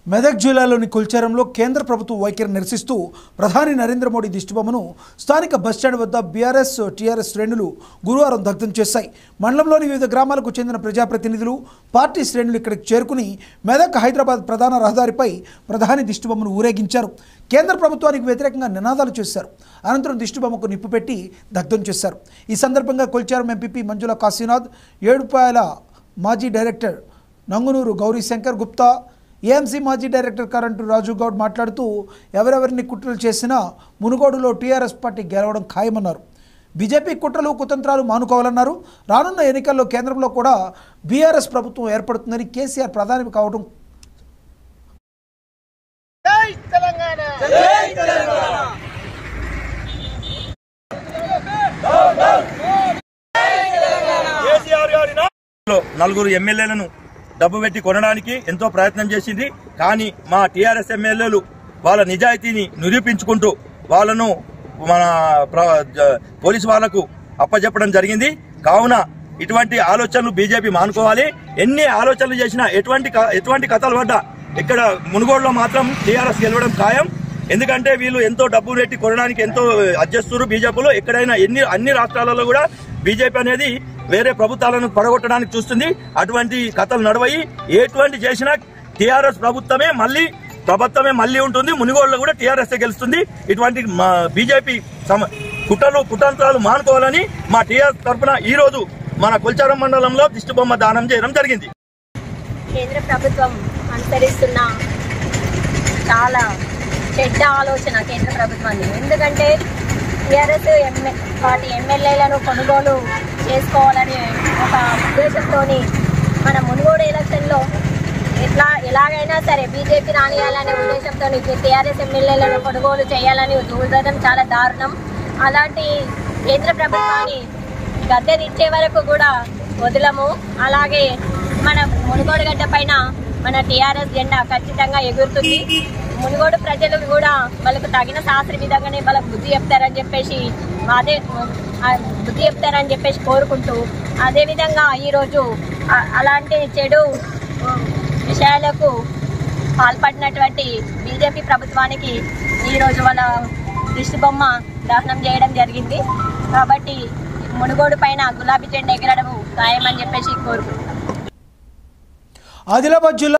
మెదక్ జిల్లాలోని కుల్చారంలో కేంద్ర ప్రభుత్వ వైఖరి నిరసిస్తూ ప్రధాని నరేంద్ర మోడీ దిష్టిబొమ్మను స్థానిక బస్టాండ్ వద్ద బీఆర్ఎస్ టీఆర్ఎస్ శ్రేణులు గురువారం దగ్ధం చేశాయి. మండలంలోని వివిధ గ్రామాలకు చెందిన ప్రజాప్రతినిధులు పార్టీ శ్రేణులు ఇక్కడికి చేరుకుని మెదక్ హైదరాబాద్ ప్రధాన రహదారిపై ప్రధాని దిష్టిబొమ్మను ఊరేగించారు. కేంద్ర ప్రభుత్వానికి వ్యతిరేకంగా నినాదాలు చేశారు. అనంతరం దిష్టిబొమ్మకు నిప్పు పెట్టి దగ్ధం చేశారు. ఈ సందర్భంగా కుల్చారం ఎంపీపీ మంజుల కాశీనాథ్, ఏడుపాయల మాజీ డైరెక్టర్ నంగునూరు గౌరీశంకర్ గుప్తా, ఏఎంసీ మాజీ డైరెక్టర్ కరెంటు రాజు గౌడ్ మాట్లాడుతూ ఎవరెవరిని కుట్రలు చేసినా మునుగోడులో టీఆర్ఎస్ పార్టీ గెలవడం ఖాయమన్నారు. బీజేపీ కుట్రలు కుతంత్రాలు మానుకోవాలన్నారు. రానున్న ఎన్నికల్లో కేంద్రంలో కూడా బీఆర్ఎస్ ప్రభుత్వం ఏర్పడుతుందని కేసీఆర్ ప్రధాని కావడం నలుగురు ఎమ్మెల్యేలను డబ్బు పెట్టి కొనడానికి ఎంతో ప్రయత్నం చేసింది. కానీ మా టీఆర్ఎస్ ఎమ్మెల్యేలు వాళ్ళ నిజాయితీని నిరూపించుకుంటూ వాళ్ళను మన పోలీసు వాళ్లకు అప్పచెప్పడం జరిగింది. కావున ఇటువంటి ఆలోచనలు బీజేపీ మానుకోవాలి. ఎన్ని ఆలోచనలు చేసినా ఎటువంటి కథలు పడ్డా ఇక్కడ మునుగోడులో మాత్రం టీఆర్ఎస్ గెలవడం ఖాయం. ఎందుకంటే వీళ్ళు ఎంతో డబ్బు పెట్టి కొనడానికి ఎంతో అడ్జస్తున్నారు. బీజేపీలో ఎక్కడైనా అన్ని రాష్ట్రాలలో కూడా బీజేపీ అనేది వేరే ప్రభుత్వాలను పడగొట్టడానికి చూస్తుంది. అటువంటి కథలు నడవయి. ఎటువంటి చేసినా టీఆర్ఎస్ ప్రభుత్వమే మళ్ళీ ఉంటుంది. మునుగోడులో కూడా టీఆర్ఎస్ గెలుస్తుంది. ఇటువంటి బీజేపీ కుతంత్రాలు మానుకోవాలని మా టీఆర్ఎస్ తరఫున ఈ రోజు మన కుల్చారం మండలంలో దిష్టిబొమ్మ దానం చేయడం జరిగింది. కేంద్ర ప్రభుత్వం అనుసరిస్తున్న చాలా చెడ్డ ఆలోచన కేంద్ర ప్రభుత్వాన్ని. ఎందుకంటే టీఆర్ఎస్ వాటి ఎమ్మెల్యేలను కొనుగోలు చేసుకోవాలని ఒక ఉద్దేశంతో మన మునుగోడు ఎలక్షన్లో ఎలాగైనా సరే బీజేపీ రానియాలనే ఉద్దేశంతో టీఆర్ఎస్ ఎమ్మెల్యేలను కొనుగోలు చేయాలని చూడడం చాలా దారుణం. అలాంటి కేంద్ర ప్రభుత్వాన్ని గద్దెదించే వరకు కూడా వదలము. అలాగే మన మునుగోడు గడ్డ పైన మన టీఆర్ఎస్ జెండా ఖచ్చితంగా ఎగురుతుంది. మునుగోడు ప్రజలు కూడా వాళ్ళకు తగిన శాస్త్ర విధంగానే వాళ్ళకు బుద్ధి చెప్తారని చెప్పేసి కోరుకుంటూ, అదేవిధంగా ఈరోజు అలాంటి చెడు విషయాలకు పాల్పడినటువంటి బీజేపీ ప్రభుత్వానికి ఈరోజు వాళ్ళ దిష్టిబొమ్మ దహనం చేయడం జరిగింది. కాబట్టి మునుగోడు పైన గులాబీ జెండా ఎగరడం ఖాయమని చెప్పేసి కోరుకుంటున్నాం. ఆదిలాబాద్ జిల్లా